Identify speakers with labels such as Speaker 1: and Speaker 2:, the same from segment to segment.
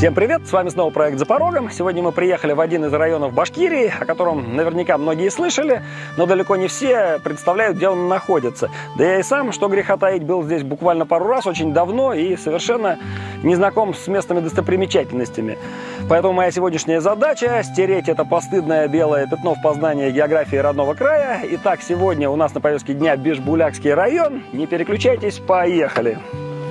Speaker 1: Всем привет! С вами снова проект «За порогом». Сегодня мы приехали в один из районов Башкирии, о котором наверняка многие слышали, но далеко не все представляют, где он находится. Да я и сам, что греха таить, был здесь буквально пару раз, очень давно, и совершенно не знаком с местными достопримечательностями. Поэтому моя сегодняшняя задача – стереть это постыдное белое пятно в познании географии родного края. Итак, сегодня у нас на повестке дня Бишбулякский район. Не переключайтесь, поехали!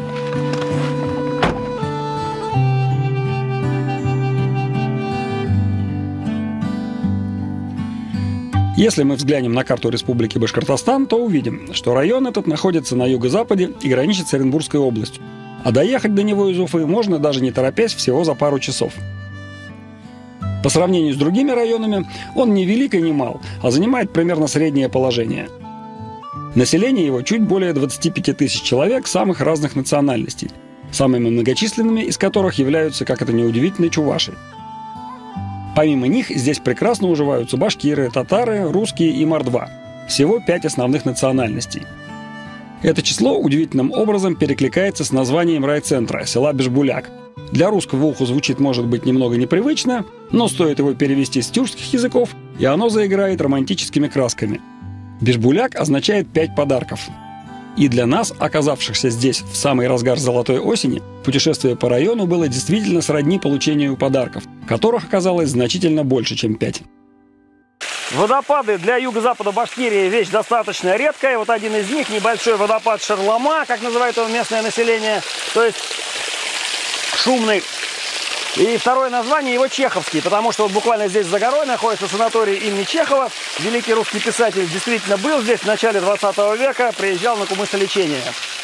Speaker 1: Если мы взглянем на карту Республики Башкортостан, то увидим, что район этот находится на юго-западе и граничит с Оренбургской областью. А доехать до него из Уфы можно, даже не торопясь, всего за пару часов. По сравнению с другими районами, он не велик и не мал, а занимает примерно среднее положение. Население его чуть более 25 тысяч человек самых разных национальностей, самыми многочисленными из которых являются, как это ни удивительно, чуваши. Помимо них здесь прекрасно уживаются башкиры, татары, русские и мордва. Всего 5 основных национальностей. Это число удивительным образом перекликается с названием райцентра – села Бишбуляк. Для русского уха звучит, может быть, немного непривычно, но стоит его перевести с тюркских языков, и оно заиграет романтическими красками. Бишбуляк означает 5 подарков. И для нас, оказавшихся здесь в самый разгар золотой осени, путешествие по району было действительно сродни получению подарков, которых оказалось значительно больше, чем 5. Водопады для юго-запада Башкирии – вещь достаточно редкая. Вот один из них – небольшой водопад Шарлама, как называет его местное население, то есть шумный. И второе название его Чеховский, потому что вот буквально здесь за горой находится санаторий имени Чехова. Великий русский писатель действительно был здесь в начале 20 века, приезжал на кумысолечение.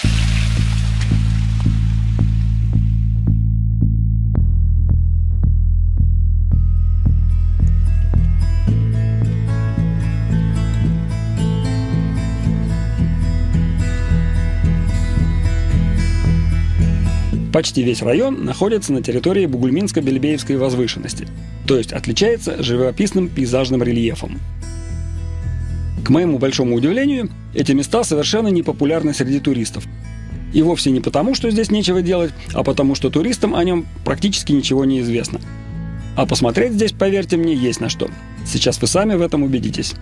Speaker 1: Почти весь район находится на территории Бугульминско-Белебеевской возвышенности, то есть отличается живописным пейзажным рельефом. К моему большому удивлению, эти места совершенно не популярны среди туристов. И вовсе не потому, что здесь нечего делать, а потому, что туристам о нем практически ничего не известно. А посмотреть здесь, поверьте мне, есть на что. Сейчас вы сами в этом убедитесь.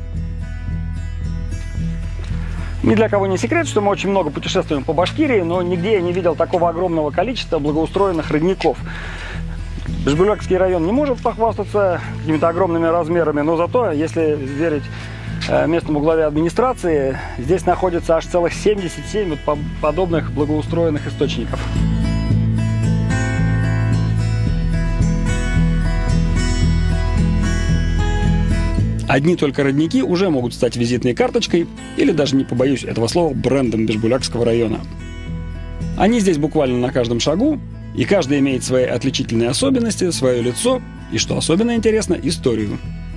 Speaker 1: Ни для кого не секрет, что мы очень много путешествуем по Башкирии, но нигде я не видел такого огромного количества благоустроенных родников. Бишбулякский район не может похвастаться какими-то огромными размерами, но зато, если верить местному главе администрации, здесь находится аж целых 77 подобных благоустроенных источников. Одни только родники уже могут стать визитной карточкой, или даже не побоюсь этого слова, брендом Бишбулякского района. Они здесь буквально на каждом шагу, и каждый имеет свои отличительные особенности, свое лицо и, что особенно интересно, историю.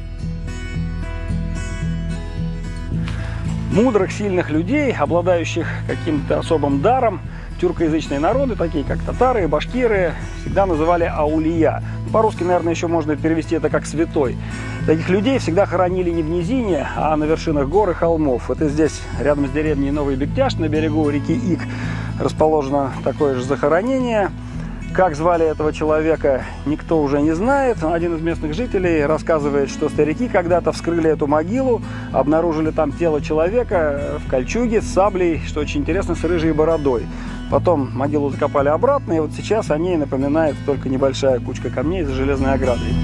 Speaker 1: Мудрых, сильных людей, обладающих каким-то особым даром, тюркоязычные народы, такие как татары и башкиры, всегда называли аулия. По-русски, наверное, еще можно перевести это как святой. Таких людей всегда хоронили не в низине, а на вершинах гор и холмов. Это здесь, рядом с деревней Новый Бектяш, на берегу реки Ик, расположено такое же захоронение. Как звали этого человека, никто уже не знает. Один из местных жителей рассказывает, что старики когда-то вскрыли эту могилу, обнаружили там тело человека в кольчуге с саблей, что очень интересно, с рыжей бородой. Потом могилу закопали обратно, и вот сейчас о ней напоминает только небольшая кучка камней за железной оградой.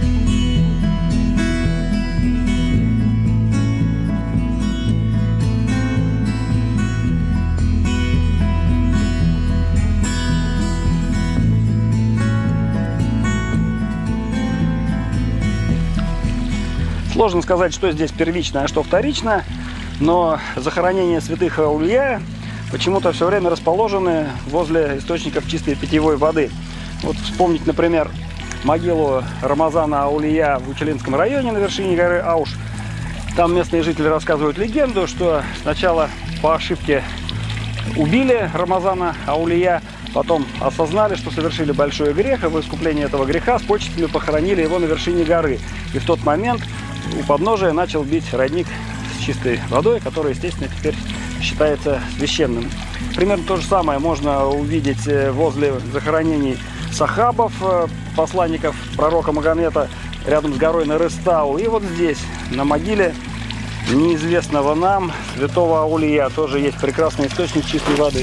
Speaker 1: Сложно сказать, что здесь первично, а что вторично, но захоронения святых аулия почему-то все время расположены возле источников чистой питьевой воды. Вот вспомнить, например, могилу Рамазана Аулия в Учелинском районе на вершине горы Ауш. Там местные жители рассказывают легенду, что сначала по ошибке убили Рамазана Аулия, потом осознали, что совершили большой грех, и в искупление этого греха с почестями похоронили его на вершине горы. И в тот момент у подножия начал бить родник с чистой водой, который, естественно, теперь считается священным. Примерно то же самое можно увидеть возле захоронений сахабов, посланников пророка Магомета, рядом с горой Нырыстау. И вот здесь, на могиле неизвестного нам святого Аулия, тоже есть прекрасный источник чистой воды.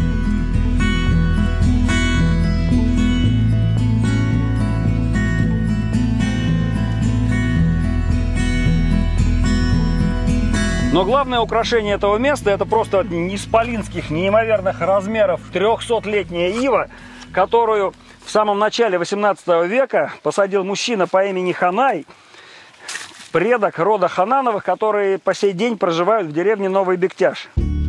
Speaker 1: Но главное украшение этого места — это просто исполинских, неимоверных размеров 300-летняя ива, которую в самом начале 18 века посадил мужчина по имени Ханай, предок рода Ханановых, которые по сей день проживают в деревне Новый Бектяш.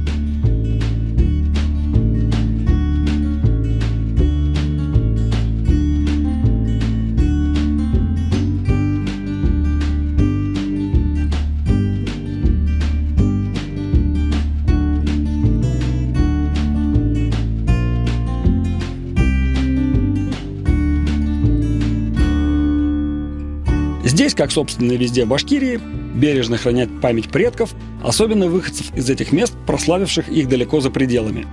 Speaker 1: Здесь, как собственно везде в Башкирии, бережно хранят память предков, особенно выходцев из этих мест, прославивших их далеко за пределами.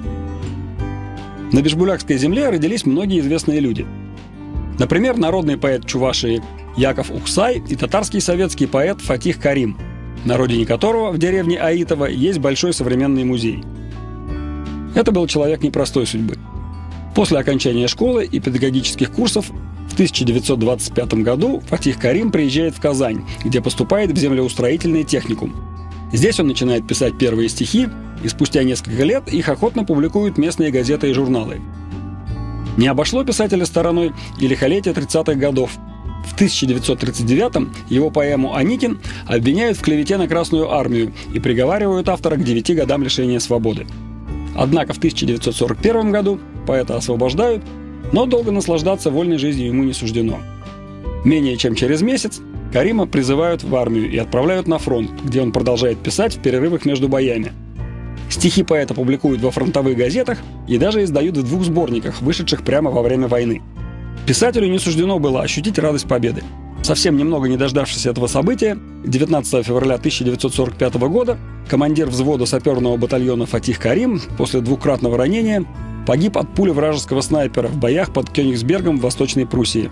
Speaker 1: На Бишбулякской земле родились многие известные люди. Например, народный поэт Чувашии Яков Ухсай и татарский советский поэт Фатих Карим, на родине которого, в деревне Аитово, есть большой современный музей. Это был человек непростой судьбы. После окончания школы и педагогических курсов в 1925 году Фатих Карим приезжает в Казань, где поступает в землеустроительный техникум. Здесь он начинает писать первые стихи, и спустя несколько лет их охотно публикуют местные газеты и журналы. Не обошло писателя стороной и лихолетие 30-х годов. В 1939-м его поэму «Аникин» обвиняют в клевете на Красную армию и приговаривают автора к 9 годам лишения свободы. Однако в 1941 году поэта освобождают, но долго наслаждаться вольной жизнью ему не суждено. Менее чем через месяц Карима призывают в армию и отправляют на фронт, где он продолжает писать в перерывах между боями. Стихи поэта публикуют во фронтовых газетах и даже издают в 2 сборниках, вышедших прямо во время войны. Писателю не суждено было ощутить радость победы. Совсем немного не дождавшись этого события, 19 февраля 1945 года командир взвода саперного батальона Фатих Карим после 2-кратного ранения погиб от пули вражеского снайпера в боях под Кёнигсбергом в Восточной Пруссии.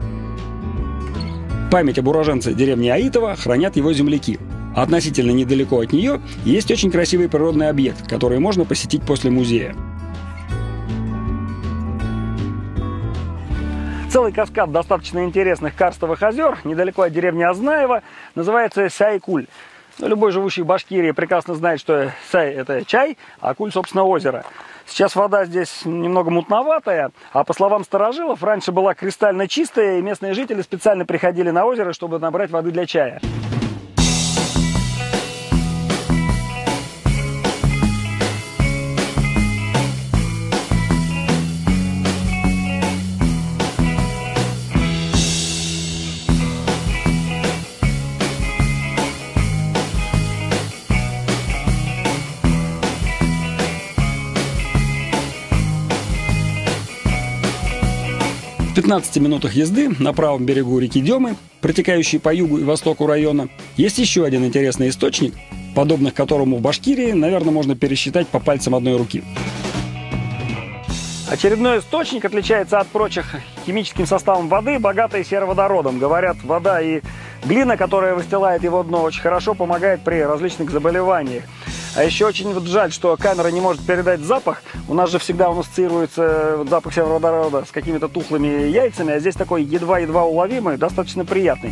Speaker 1: Память об уроженце деревни Аитово хранят его земляки. А относительно недалеко от нее есть очень красивый природный объект, который можно посетить после музея. Целый каскад достаточно интересных карстовых озер недалеко от деревни Ознаево называется Сай-Куль. Любой живущий в Башкирии прекрасно знает, что Сай – это чай, а Куль, собственно, озеро. Сейчас вода здесь немного мутноватая, а по словам старожилов, раньше была кристально чистая, и местные жители специально приходили на озеро, чтобы набрать воды для чая. В 15 минутах езды на правом берегу реки Демы, протекающей по югу и востоку района, есть еще один интересный источник, подобных которому в Башкирии, наверное, можно пересчитать по пальцам одной руки. Очередной источник отличается от прочих химическим составом воды, богатой сероводородом. Говорят, вода и глина, которая выстилает его дно, очень хорошо помогает при различных заболеваниях. А еще очень жаль, что камера не может передать запах. У нас же всегда он ассоциируется запах сероводорода с какими-то тухлыми яйцами, а здесь такой едва-едва уловимый, достаточно приятный.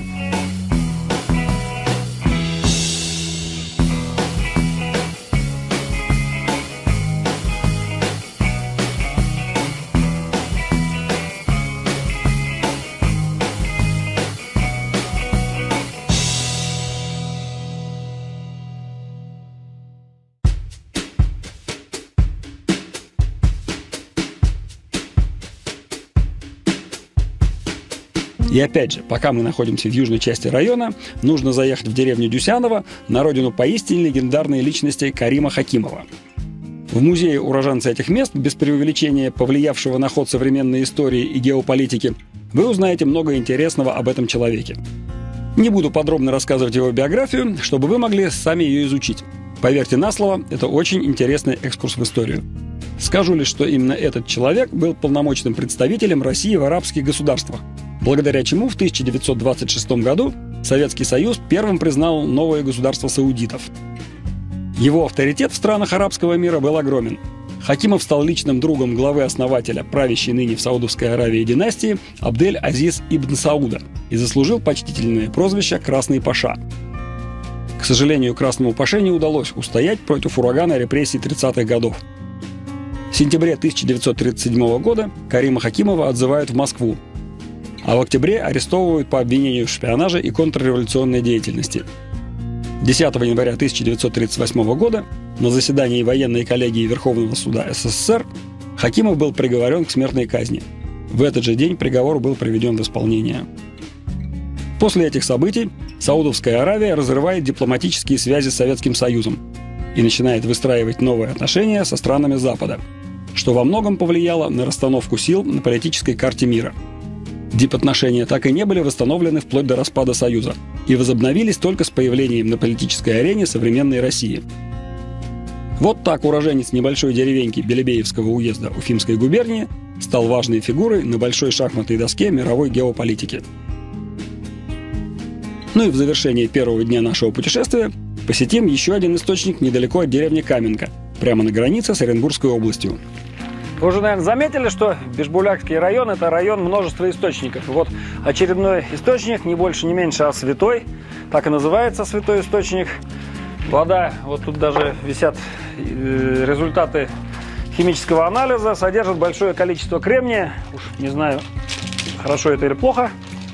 Speaker 1: И опять же, пока мы находимся в южной части района, нужно заехать в деревню Дюсяново, на родину поистине легендарной личности Карима Хакимова. В музее уроженца этих мест, без преувеличения повлиявшего на ход современной истории и геополитики, вы узнаете много интересного об этом человеке. Не буду подробно рассказывать его биографию, чтобы вы могли сами ее изучить. Поверьте на слово, это очень интересный экскурс в историю. Скажу лишь, что именно этот человек был полномочным представителем России в арабских государствах, благодаря чему в 1926 году Советский Союз первым признал новое государство саудитов. Его авторитет в странах арабского мира был огромен. Хакимов стал личным другом главы-основателя правящей ныне в Саудовской Аравии династии Абдель-Азиз ибн Сауда и заслужил почтительное прозвище «Красный Паша». К сожалению, Красному Паше не удалось устоять против урагана репрессий 30-х годов. В сентябре 1937 года Карима Хакимова отзывают в Москву, а в октябре арестовывают по обвинению в шпионаже и контрреволюционной деятельности. 10 января 1938 года на заседании военной коллегии Верховного суда СССР Хакимов был приговорен к смертной казни. В этот же день приговор был приведен в исполнение. После этих событий Саудовская Аравия разрывает дипломатические связи с Советским Союзом и начинает выстраивать новые отношения со странами Запада, что во многом повлияло на расстановку сил на политической карте мира. Дипотношения так и не были восстановлены вплоть до распада Союза и возобновились только с появлением на политической арене современной России. Вот так уроженец небольшой деревеньки Белебеевского уезда Уфимской губернии стал важной фигурой на большой шахматной доске мировой геополитики. Ну и в завершении первого дня нашего путешествия посетим еще один источник недалеко от деревни Каменка, прямо на границе с Оренбургской областью.
Speaker 2: Вы уже, наверное, заметили, что Бишбулякский район – это район множества источников. И вот очередной источник, не больше, не меньше, а святой. Так и называется святой источник. Вода, вот тут даже висят результаты химического анализа, содержит большое количество кремния. Уж не знаю, хорошо это или плохо.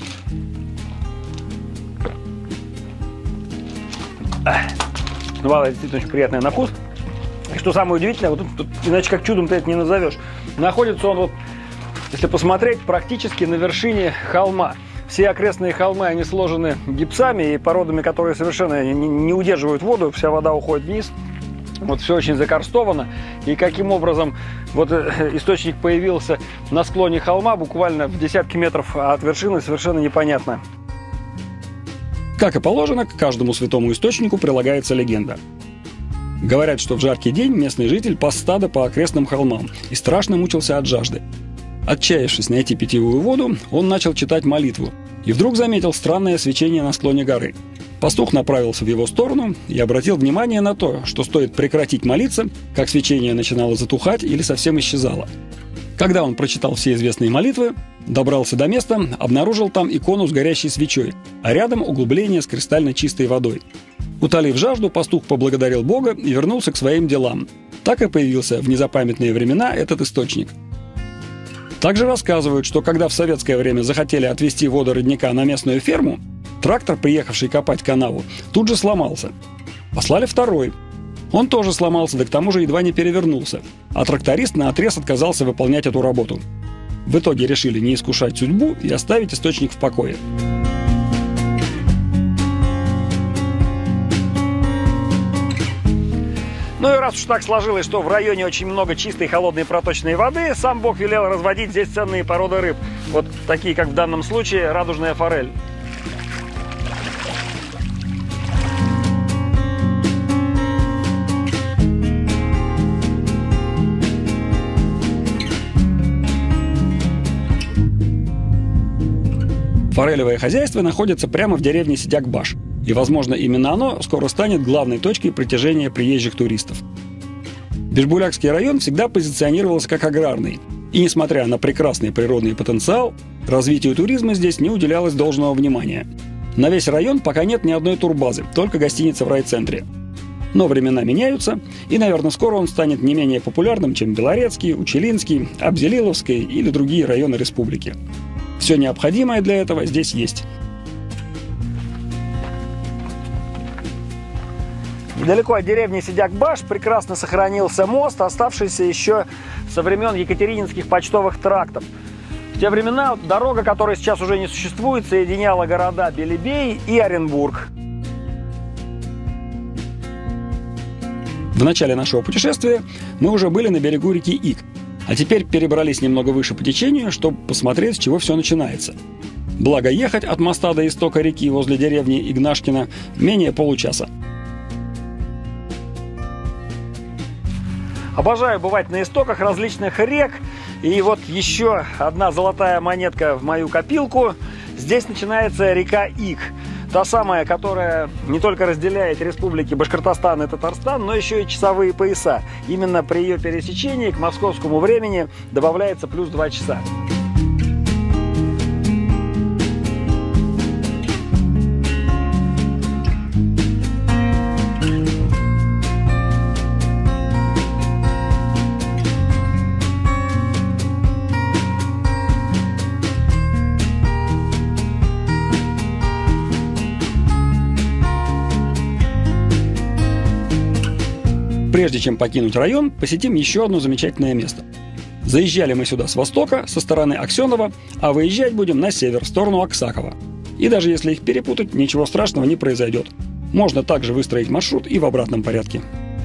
Speaker 2: Вода действительно очень приятная на вкус. И что самое удивительное, вот тут иначе как чудом ты это не назовешь. Находится он, вот, если посмотреть, практически на вершине холма. Все окрестные холмы, они сложены гипсами и породами, которые совершенно не удерживают воду, вся вода уходит вниз. Вот все очень закарстовано. И каким образом вот источник появился на склоне холма, буквально в десятки метров от вершины, совершенно непонятно.
Speaker 1: Как и положено, к каждому святому источнику прилагается легенда. Говорят, что в жаркий день местный житель пас стадо по окрестным холмам и страшно мучился от жажды. Отчаявшись найти питьевую воду, он начал читать молитву и вдруг заметил странное свечение на склоне горы. Пастух направился в его сторону и обратил внимание на то, что стоит прекратить молиться, как свечение начинало затухать или совсем исчезало. Когда он прочитал все известные молитвы, добрался до места, обнаружил там икону с горящей свечой, а рядом углубление с кристально чистой водой. Утолив жажду, пастух поблагодарил Бога и вернулся к своим делам. Так и появился в незапамятные времена этот источник. Также рассказывают, что когда в советское время захотели отвезти воду родника на местную ферму, трактор, приехавший копать канаву, тут же сломался. Послали второй. Он тоже сломался, да к тому же едва не перевернулся, а тракторист наотрез отказался выполнять эту работу. В итоге решили не искушать судьбу и оставить источник в покое.
Speaker 2: Ну и раз уж так сложилось, что в районе очень много чистой, холодной, проточной воды, сам Бог велел разводить здесь ценные породы рыб. Вот такие, как в данном случае, радужная форель.
Speaker 1: Форелевое хозяйство находится прямо в деревне Сидяк-Баш, и, возможно, именно оно скоро станет главной точкой притяжения приезжих туристов. Бишбулякский район всегда позиционировался как аграрный, и, несмотря на прекрасный природный потенциал, развитию туризма здесь не уделялось должного внимания. На весь район пока нет ни одной турбазы, только гостиница в райцентре. Но времена меняются, и, наверное, скоро он станет не менее популярным, чем Белорецкий, Учелинский, Абзелиловский или другие районы республики. Все необходимое для этого здесь есть.
Speaker 2: Недалеко от деревни Сидяк-Баш прекрасно сохранился мост, оставшийся еще со времен екатерининских почтовых трактов. В те времена дорога, которая сейчас уже не существует, соединяла города Белебей и Оренбург.
Speaker 1: В начале нашего путешествия мы уже были на берегу реки Ик, а теперь перебрались немного выше по течению, чтобы посмотреть, с чего все начинается. Благо, ехать от моста до истока реки возле деревни Игнашкино менее получаса.
Speaker 2: Обожаю бывать на истоках различных рек. И вот еще одна золотая монетка в мою копилку. Здесь начинается река Ик. Та самая, которая не только разделяет республики Башкортостан и Татарстан, но еще и часовые пояса. Именно при ее пересечении к московскому времени добавляется плюс 2 часа.
Speaker 1: Прежде чем покинуть район, посетим еще одно замечательное место. Заезжали мы сюда с востока, со стороны Аксенова, а выезжать будем на север, в сторону Аксакова. И даже если их перепутать, ничего страшного не произойдет. Можно также выстроить маршрут и в обратном порядке.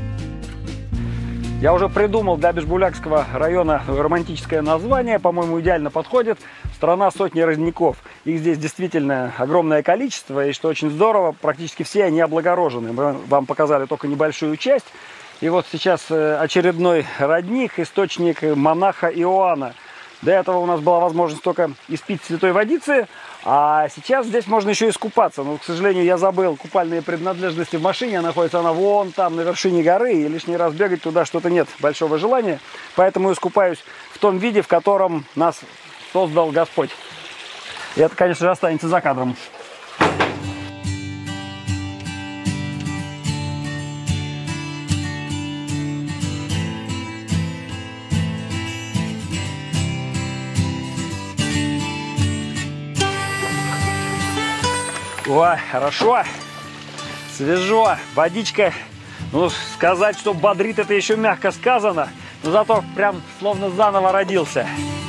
Speaker 2: Я уже придумал для Бишбулякского района романтическое название, по-моему, идеально подходит. Страна сотни родников. Их здесь действительно огромное количество, и что очень здорово, практически все они облагорожены. Мы вам показали только небольшую часть. И вот сейчас очередной родник, источник монаха Иоанна. До этого у нас была возможность только испить святой водицы, а сейчас здесь можно еще искупаться. Но, к сожалению, я забыл купальные принадлежности в машине. Находится она вон там, на вершине горы, и лишний раз бегать туда что-то нет большого желания. Поэтому искупаюсь в том виде, в котором нас создал Господь. И это, конечно же, останется за кадром. Ой, хорошо, свежо, водичка, ну, сказать, что бодрит, это еще мягко сказано, но зато прям словно заново родился.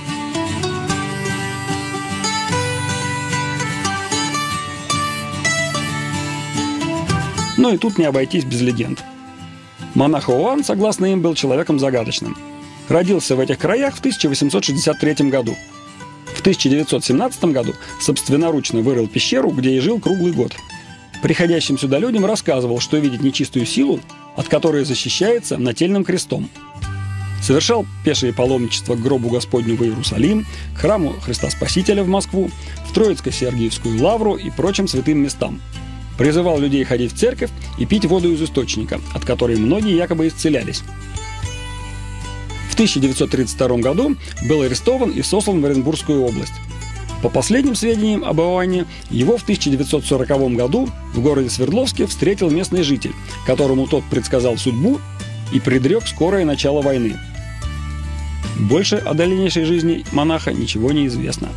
Speaker 1: Но и тут не обойтись без легенд. Монах Иоанн, согласно им, был человеком загадочным. Родился в этих краях в 1863 году. В 1917 году собственноручно вырыл пещеру, где и жил круглый год. Приходящим сюда людям рассказывал, что видит нечистую силу, от которой защищается нательным крестом. Совершал пешее паломничество к гробу Господню в Иерусалим, к храму Христа Спасителя в Москву, в Троицко-Сергиевскую лавру и прочим святым местам. Призывал людей ходить в церковь и пить воду из источника, от которой многие якобы исцелялись. В 1932 году был арестован и сослан в Оренбургскую область. По последним сведениям об Иоанне, его в 1940 году в городе Свердловске встретил местный житель, которому тот предсказал судьбу и предрек скорое начало войны. Больше о дальнейшей жизни монаха ничего не известно.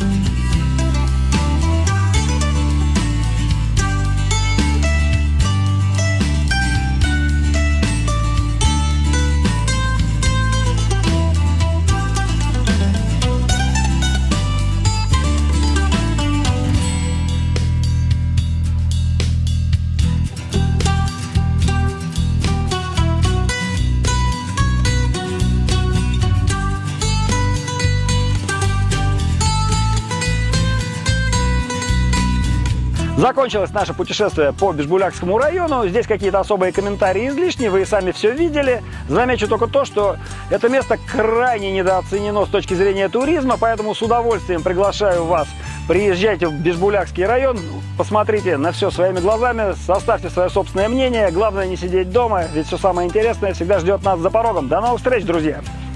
Speaker 2: Закончилось наше путешествие по Бишбулякскому району. Здесь какие-то особые комментарии излишни, вы и сами все видели. Замечу только то, что это место крайне недооценено с точки зрения туризма, поэтому с удовольствием приглашаю вас. Приезжайте в Бишбулякский район, посмотрите на все своими глазами, составьте свое собственное мнение. Главное не сидеть дома, ведь все самое интересное всегда ждет нас за порогом. До новых встреч, друзья!